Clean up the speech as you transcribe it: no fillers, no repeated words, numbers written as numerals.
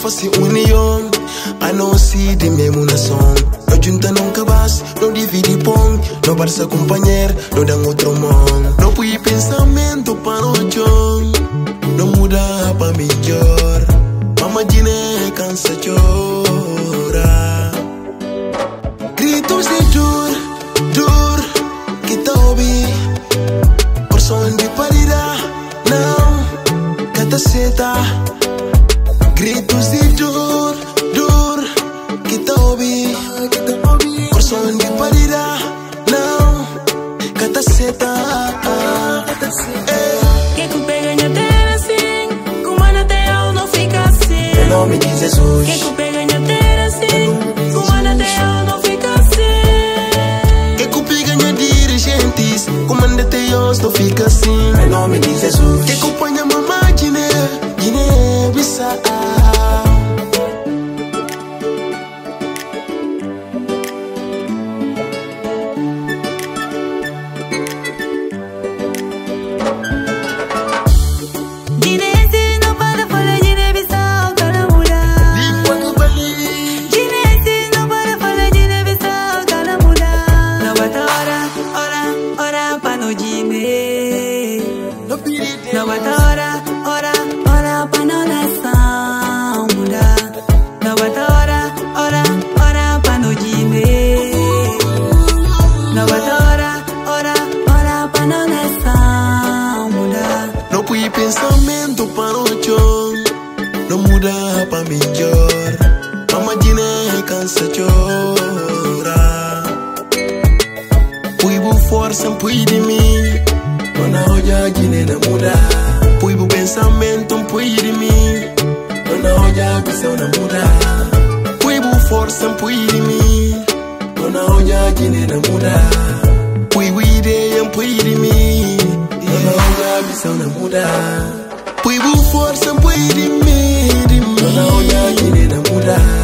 fazer união. I não see de mesmo nação. Não junta nunca base, não divide pão. Não parça companheiro, não dá outro mão. Não põe pensamento para o chão. Não muda para melhor. Mama Guiné cansa chorar. Gritos de dor, dor que tá ouvi. Por som de parida, não, cata seta. Gritos de dor, dor que tá ouvi. Por som de parida, não, cata seta. Que tu pega na terra assim, como na terra não fica assim. Em nome de Jesus. Que tu pega na terra assim, como na terra não fica assim. Que cupi ganha dirigentes, comanda teus não fica assim. Em nome de Jesus. Que acompanha mamãe Guiné-Bissau. Pensamento para o chão, não muda para melhor. Mama Guiné cansa chorar. Puibu força, pui de mim. Dona olha Guiné não muda. Puibu pensamento, pui de mim. Dona olha visão não muda. Puibu força, pui de mim. Dona olha Guiné não muda. Puibu ideia, pui de mim. Dona olha visão não muda. Puibu força, pui de mim. Dona olha Guiné não muda.